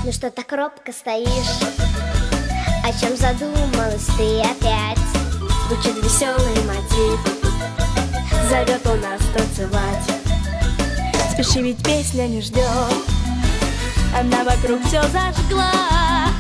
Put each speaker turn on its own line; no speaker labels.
Ну что так робко стоишь? О чем задумалась ты опять?
Звучит веселый мотив, зовет он нас танцевать. Спеши, ведь песня не ждет, она вокруг все зажгла.